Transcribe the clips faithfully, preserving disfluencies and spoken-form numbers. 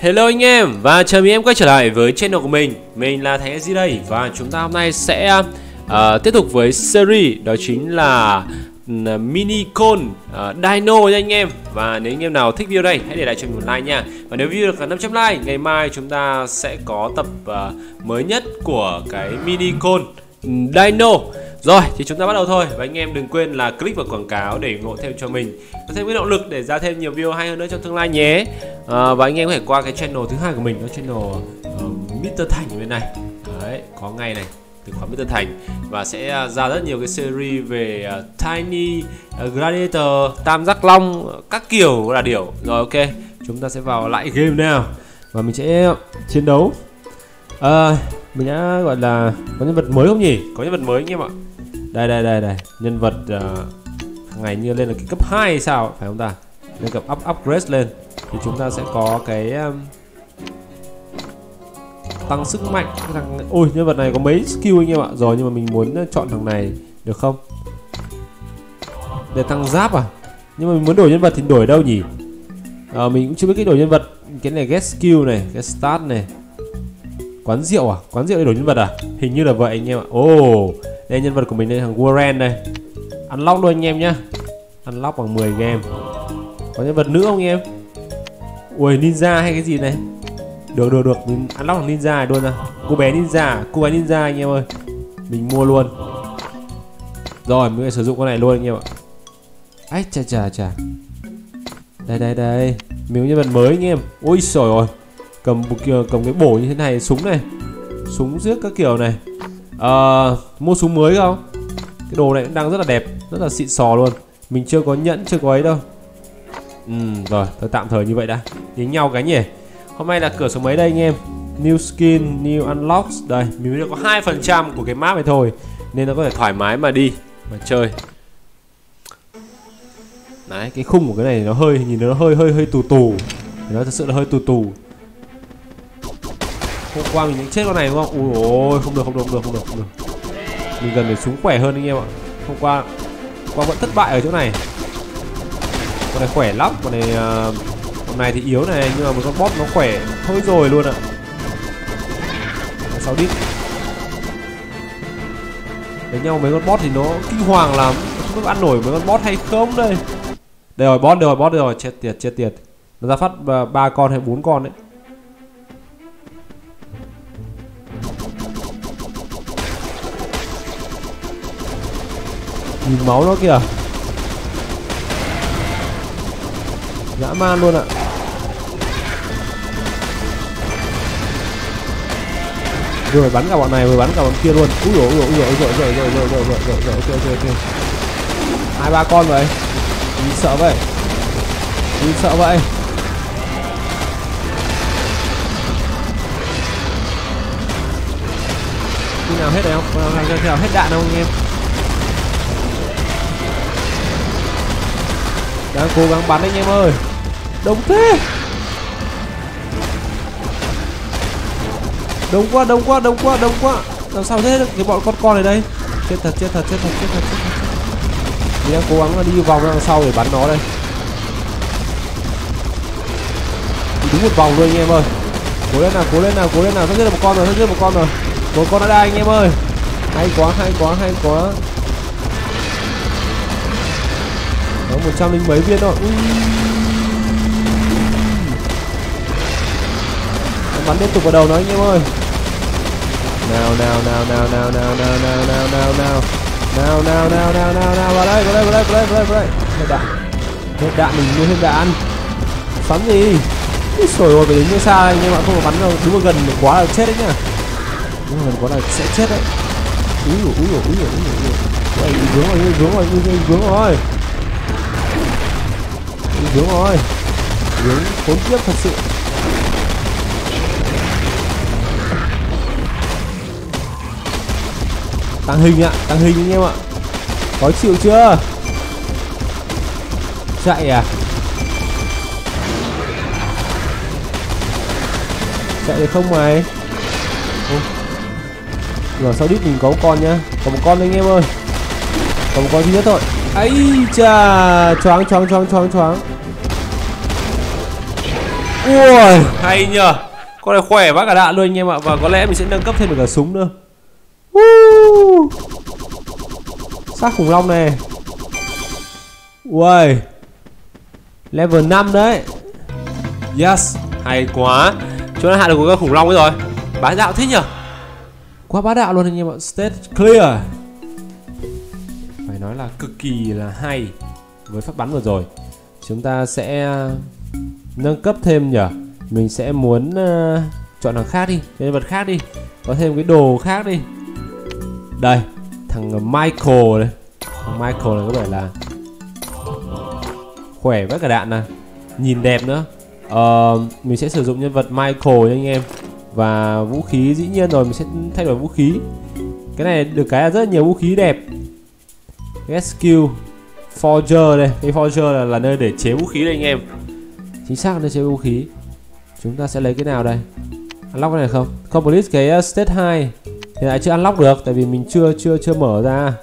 Hello anh em và chào mừng em quay trở lại với channel của mình. Mình là Thành ét giê đây và chúng ta hôm nay sẽ uh, tiếp tục với series đó chính là uh, Mini Con uh, Dino nha anh em. Và nếu anh em nào thích video này hãy để lại cho mình một like nha. Và nếu video được năm trăm like, ngày mai chúng ta sẽ có tập uh, mới nhất của cái Mini Con Dino. Rồi thì chúng ta bắt đầu thôi. Và anh em đừng quên là click vào quảng cáo để ủng hộ thêm cho mình, có thêm cái động lực để ra thêm nhiều video hay hơn nữa trong tương lai nhé. à, Và anh em có thể qua cái channel thứ hai của mình, đó channel uh, mít tơ Thành bên này. Đấy, có ngay này, từ khóa mít tơ Thành. Và sẽ uh, ra rất nhiều cái series về uh, Tiny, uh, Gladiator, Tam Giác Long, uh, các kiểu là điểu. Rồi ok, chúng ta sẽ vào lại game nào. Và mình sẽ chiến đấu. uh, Mình đã gọi là có nhân vật mới không nhỉ? Có nhân vật mới anh em ạ. Đây đây đây đây, nhân vật uh, ngày như lên là cái cấp hai hay sao phải không ta? Lên cấp up upgrade lên thì chúng ta sẽ có cái um, tăng sức mạnh thằng. Ôi nhân vật này có mấy skill anh em ạ. Rồi nhưng mà mình muốn chọn thằng này được không? Để tăng giáp à? Nhưng mà mình muốn đổi nhân vật thì đổi đâu nhỉ? À, mình cũng chưa biết cái đổi nhân vật. Cái này get skill này, cái start này. Quán rượu à? Quán rượu để đổi nhân vật à? Hình như là vậy anh em ạ. Ồ, oh, đây nhân vật của mình đây, thằng Warren đây. Unlock luôn anh em nhá. Unlock bằng mười game. Có nhân vật nữa không anh em? Ui, ninja hay cái gì này? Được được được, mình unlock thằng ninja này luôn à. Cô bé ninja, cô bé ninja anh em ơi. Mình mua luôn. Rồi, mình sẽ sử dụng con này luôn anh em ạ. Ách chà chà chà. Đây đây đây, mình có nhân vật mới anh em. Ôi trời ơi. Cầm một kiểu, cầm cái bổ như thế này, súng này, súng giết các kiểu này. à, Mua súng mới không? Cái đồ này cũng đang rất là đẹp, rất là xịn sò luôn. Mình chưa có nhẫn, chưa có ấy đâu. Ừ, rồi, tôi tạm thời như vậy đã. Nhìn nhau cái nhỉ. Hôm nay là cửa số mấy đây anh em? New skin, new unlocks. Đây, mình mới được có hai phần trăm của cái map này thôi, nên nó có thể thoải mái mà đi, mà chơi. Đấy, cái khung của cái này nó hơi, nhìn nó hơi hơi hơi tù tù. Nó thật sự là hơi tù tù. Hôm qua mình đánh chết con này đúng không? Ui ôi, không được, không được, không được, không được, không được. Mình cần phải súng khỏe hơn anh em ạ. Hôm qua, hôm qua vẫn thất bại ở chỗ này. Con này khỏe lắm, con này, uh, con này thì yếu này, nhưng mà một con boss nó khỏe thôi rồi luôn ạ. Sáu đít. Đánh nhau mấy con boss thì nó kinh hoàng lắm, không biết ăn nổi mấy con boss hay không đây. Đây rồi, boss, đây rồi, boss, đây rồi, chết tiệt, chết tiệt. Nó ra phát ba con hay bốn con đấy. Nhìn máu nó kìa, dã man luôn ạ. Rồi bắn cả bọn này, rồi bắn cả bọn kia luôn. Úi dồi, úi dồi, úi dồi, úi dồi, rồi rồi rồi rồi rồi rồi rồi rồi rồi. Hai ba con vậy. Mình sợ vậy. Mình sợ vậy. Khi nào hết rồi không? Khi nào hết đạn không anh em? Đang cố gắng bắn anh em ơi. Đông thế. Đông quá, đông quá, đông quá, đông quá. Làm sao thế được cái bọn con con này đây? Chết thật, chết thật, chết thật, chết thật, chết thật. Mình đang cố gắng là đi vòng ra đằng sau để bắn nó đây. Đi đúng một vòng luôn anh em ơi. Cố lên nào, cố lên nào, cố lên nào. Sắp giết được một con rồi, sắp giết một con rồi. Một con đã đai anh em ơi. Hay quá, hay quá, hay quá. Có một trăm linh mấy viên thôi. Ui. Bắn liên tục vào đầu nó anh em ơi. Nào nào nào nào nào nào nào nào nào nào nào nào nào nào nào nào nào vào đây, vào đây, vào đây, vào đây, vào đây, vào đây. Hết đạn, hết đạn, mình mua hết đạn. Bắn gì? Úi trời ơi, phải đứng như xa anh em ạ, không có bắn đâu, đứng vào gần quá là chết đấy nhá. Đứng vào gần quá là sẽ chết đấy. Úi dồi, úi dồi, úi dồi, úi dồi. Đây, vướng rồi, vướng rồi, vướng rồi. Vướng rồi, vướng khốn kiếp thật sự. Tăng hình ạ, tăng hình anh em ạ. Khó chịu chưa? Chạy à? Chạy được không mày? Rồi sau đít mình có một con nhá. Có một con anh em ơi. Có một con duy nhất thôi. Ấy chà, choáng choáng choáng choáng choáng. Ui, hay nhờ. Con này khỏe vác cả đạn luôn anh em ạ. Và có lẽ mình sẽ nâng cấp thêm được cả súng nữa. uh. Xác khủng long này. Ui, level năm đấy. Yes, hay quá. Chúng ta hạ được con khủng long ấy rồi. Bá đạo thế nhở. Quá bá đạo luôn anh em ạ. Stage clear. Phải nói là cực kỳ là hay. Với phát bắn vừa rồi chúng ta sẽ nâng cấp thêm nhở. Mình sẽ muốn uh, chọn thằng khác đi, nhân vật khác đi, có thêm cái đồ khác đi. Đây, thằng Michael này. Thằng Michael này có vẻ là khỏe với cả đạn này, nhìn đẹp nữa. uh, Mình sẽ sử dụng nhân vật Michael nha anh em. Và vũ khí dĩ nhiên rồi, mình sẽ thay đổi vũ khí. Cái này được cái là rất nhiều vũ khí đẹp. Get skill Forger đây, cái Forger là, là nơi để chế vũ khí đây anh em. Chính xác là nơi chế vũ khí. Chúng ta sẽ lấy cái nào đây? Unlock cái này không? Complete cái uh, stage hai hiện tại chưa unlock được, tại vì mình chưa chưa chưa mở ra.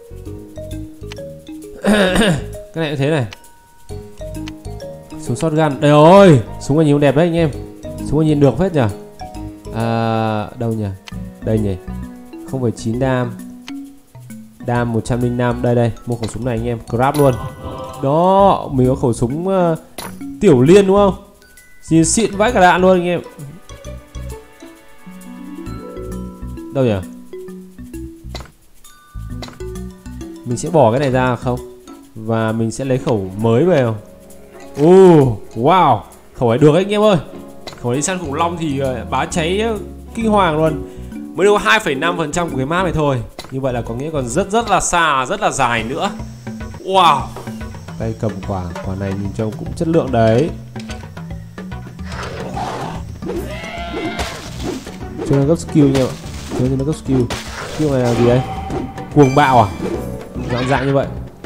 Cái này cũng thế này. Súng shotgun. Đây rồi, súng này nhìn đẹp đấy anh em. Súng này nhìn được phết nhỉ. À, đâu nhỉ? Đây nhỉ. không phẩy chín đam. Đam một trăm lẻ năm. Đây đây, mua khẩu súng này anh em, grab luôn. Đó, mình có khẩu súng uh, tiểu liên đúng không? Nhìn xịn vãi cả đạn luôn anh em. Đâu nhỉ? Mình sẽ bỏ cái này ra không? Và mình sẽ lấy khẩu mới về. Oh, wow, khẩu này được đấy anh em ơi. Khẩu đi săn khủng long thì uh, bá cháy uh, kinh hoàng luôn. Mới được hai phẩy năm phần trăm của cái map này thôi. Như vậy là có nghĩa còn rất rất là xa, rất là dài nữa. Wow. Tay cầm quả, quả này nhìn trông cũng chất lượng đấy. Chưa nâng cấp skill nha bạn. Chưa nâng cấp skill. Skill này là gì đây? Cuồng bạo à? Dạng dạng như vậy.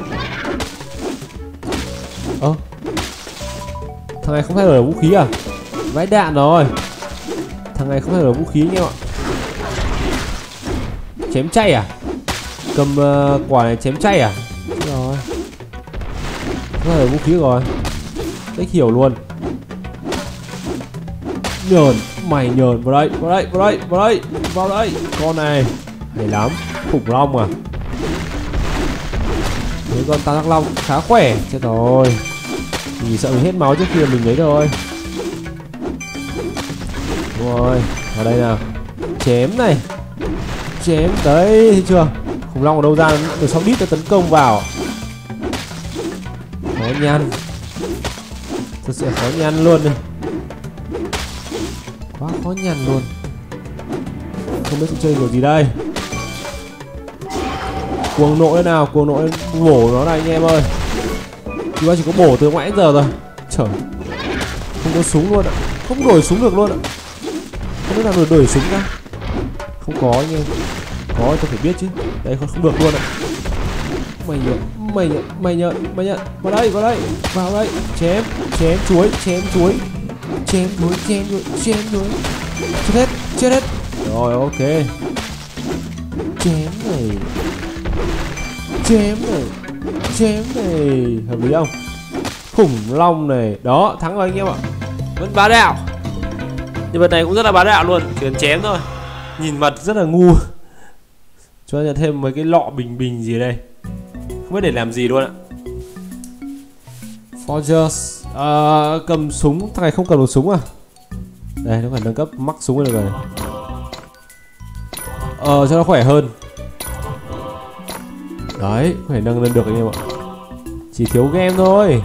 Ơ à, thằng này không thay đổi vũ khí à? Vãi đạn rồi. Thằng này không thay đổi vũ khí nha bạn. Chém chay à? Cầm uh, quả này chém chay à? Rồi. Không thay đổi vũ khí rồi. Cách hiểu luôn. Nhờn, mày nhờn, vào đây, vào đây, vào đây, vào đây, vào đây. Con này hay lắm, khủng long à. Mấy con tam giác long khá khỏe. Chết rồi, mình sợ mình hết máu trước khi mình lấy rồi. Đúng rồi, vào đây nào. Chém này. Chém, đấy, thấy chưa. Khủng long ở đâu ra, từ sau đít nó tấn công vào. Khó nhăn. Thật sự khó nhăn luôn này. Quá khó nhằn luôn. Không biết chơi kiểu gì đây. Cuồng nộ thế nào, cuồng nộ bổ nó này anh em ơi. Chúng ta chỉ có bổ từ ngoại giờ rồi. Trời, không có súng luôn ạ. Không đổi súng được luôn ạ. Không biết nào được đổi súng ra. Không có anh em. Có tôi phải biết chứ. Đây không, không được luôn ạ. Mày nhận, mày nhận, mày nhận, mày nhận. Vào đây, vào đây, vào đây. Chém, chém chuối, chém chuối. Chém chuối, chém chuối, chém chuối. Chết hết, chết hết. Rồi ok. Chém này. Chém này. Chém này. Hợp lý không? Khủng long này. Đó, thắng rồi anh em ạ. Vẫn bá đạo. Nhân vật này cũng rất là bá đạo luôn. Chỉ cần chém thôi. Nhìn mặt rất là ngu. Cho nên thêm mấy cái lọ bình bình gì đây. Không biết để làm gì luôn ạ. Forgers. À, cầm súng. Thằng này không cầm được súng à? Đây, nó phải nâng cấp mắc súng này được rồi. Ờ, cho nó khỏe hơn. Đấy, có thể nâng lên được anh em ạ. Chỉ thiếu game thôi.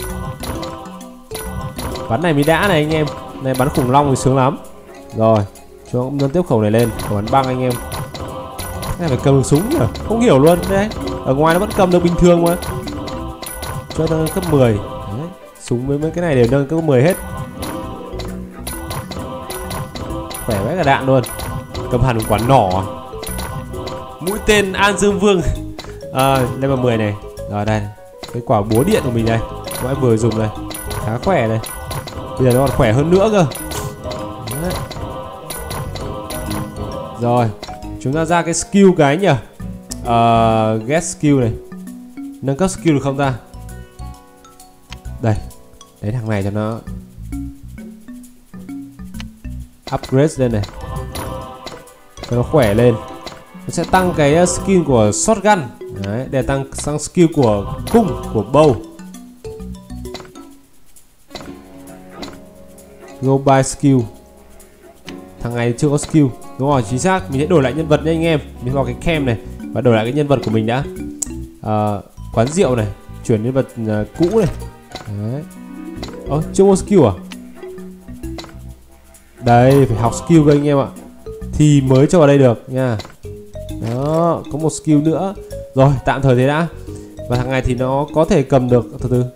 Bắn này mới đã này anh em. Này bắn khủng long thì sướng lắm. Rồi, cho cũng nâng tiếp khẩu này lên. Khẩu bắn băng anh em. Cái này phải cầm được súng nhỉ? Không hiểu luôn đấy. Ở ngoài nó vẫn cầm được bình thường mà. Cho nâng cấp mười. Đấy, súng với mấy cái này đều nâng cấp mười hết. Khỏe với cả đạn luôn. Cầm hẳn một quả nỏ. Mũi tên An Dương Vương. À, level mười này. Rồi đây, cái quả búa điện của mình đây. Mọi vừa dùng đây. Khá khỏe đây. Bây giờ nó còn khỏe hơn nữa cơ. Đấy. Rồi, chúng ta ra cái skill cái nhỉ. uh, Get skill này. Nâng cấp skill được không ta? Đây. Đấy thằng này cho nó Upgrade lên này cho nó khỏe lên. Nó sẽ tăng cái skill của shotgun. Đấy, để tăng tăng skill của cung, của bow. Go by skill. Thằng này chưa có skill. Đúng rồi, chính xác. Mình sẽ đổi lại nhân vật nha anh em. Mình vào cái cam này và đổi lại cái nhân vật của mình đã. À, quán rượu này, chuyển nhân vật uh, cũ này. Đấy. Ơ, chưa có skill à? Đây, phải học skill cơ anh em ạ. Thì mới cho vào đây được nha. Đó, có một skill nữa. Rồi, tạm thời thế đã. Và thằng này thì nó có thể cầm được. Từ từ.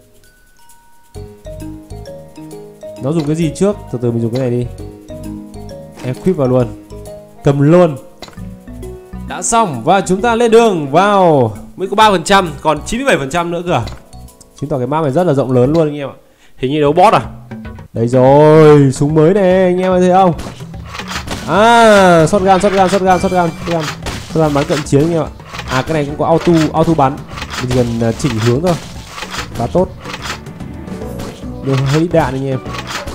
Nó dùng cái gì trước? Từ từ mình dùng cái này đi. Equip vào luôn. Cầm luôn. Đã xong và chúng ta lên đường vào. Mới có ba phần trăm, còn chín mươi bảy phần trăm nữa cơ. Chứng tỏ cái map này rất là rộng lớn luôn anh em ạ. Hình như đấu boss à? Đây rồi, súng mới này anh em thấy không? À, shotgun, shotgun, shotgun, shotgun, shotgun, shotgun bắn cận chiến anh em ạ. À, cái này cũng có auto, auto bắn. Mình cần chỉnh hướng thôi. Khá tốt. Được hơi ít đạn anh em.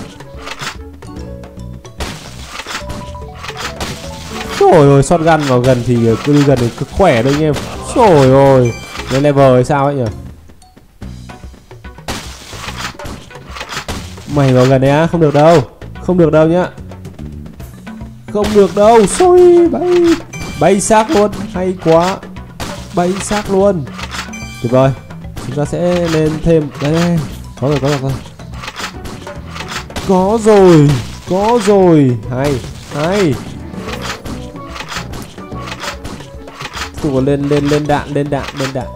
Trời ơi, shotgun vào gần thì cứ đi gần thì cực khỏe đấy anh em. Trời ơi, cái level hay sao ấy nhỉ? Mày vào gần đấy á, không được đâu. Không được đâu nhá. Không được đâu, xôi bay. Bay xác luôn, hay quá. Bay xác luôn. Tuyệt vời. Chúng ta sẽ lên thêm. Đây đây. Có rồi, có rồi, có rồi. Có rồi, có rồi. Hay, hay. Tụi lên lên lên đạn, lên đạn, lên đạn.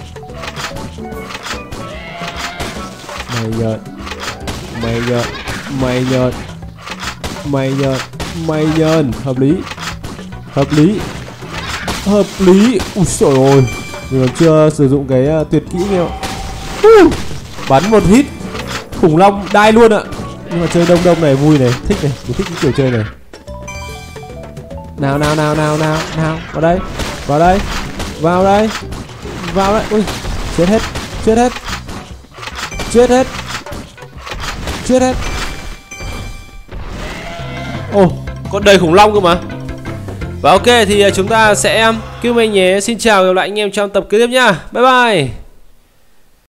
Mày nhợt. Mày nhợt. Mày nhợt. Mày nhợt. Mày nhờn. Hợp lý. Hợp lý. Hợp lý. Ui trời ơi. Mình còn chưa sử dụng cái uh, tuyệt kỹ nghe ạ. uh, Bắn một hit khủng long đai luôn ạ. Nhưng mà chơi đông đông này vui này. Thích này. Mình thích cái kiểu chơi này. Nào nào nào nào nào nào. Vào đây. Vào đây. Vào đây. Vào đây. Ui. Chết hết. Chết hết. Chết hết. Chết hết. Ồ, có đầy khủng long cơ mà. Và ok thì chúng ta sẽ cứu mình nhé. Xin chào và gặp lại anh em trong tập kế tiếp nha. Bye bye.